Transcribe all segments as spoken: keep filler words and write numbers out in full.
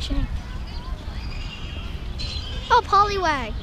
direction. Oh, Poliwag.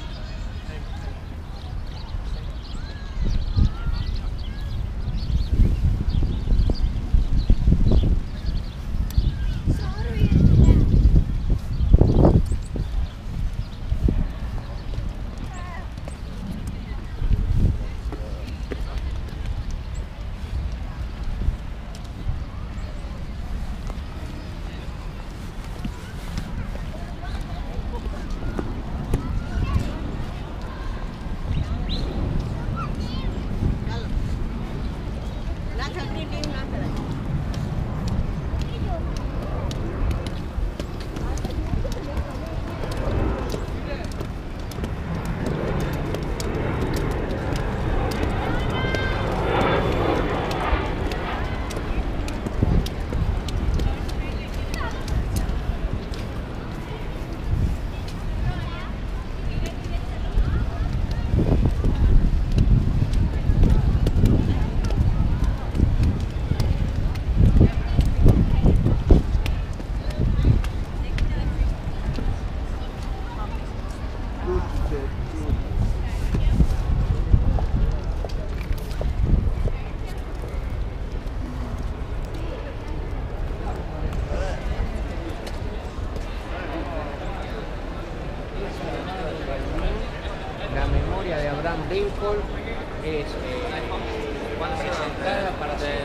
La memoria de Abraham Lincoln es eh, presentada para el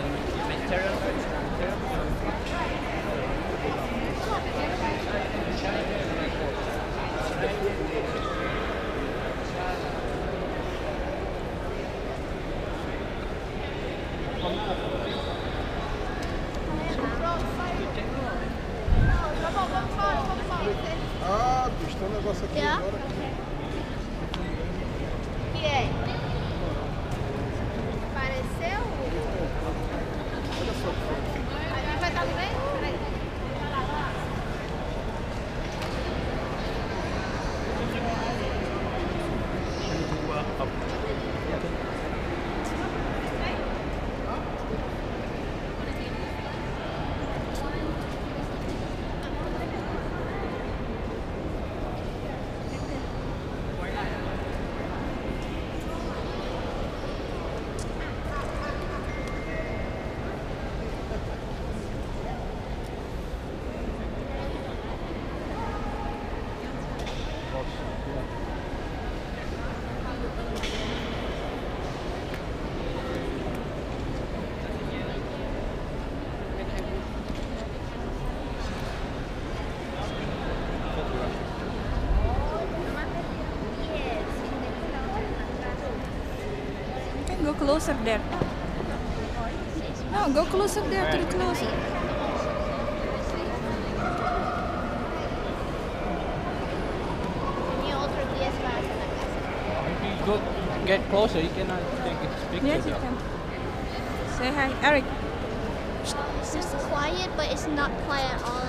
Ah, bicho, tem um negócio aqui Yeah. agora. Que é? Pareceu? Olha só que foda. A gente vai estar no meio? Peraí. Go closer there. No, go closer there to the closet. Tenía otro diez para hacer la casa. If you go get closer, you cannot take a picture. Yes, you though. can. Say hi, Eric. It's just quiet, but it's not quiet all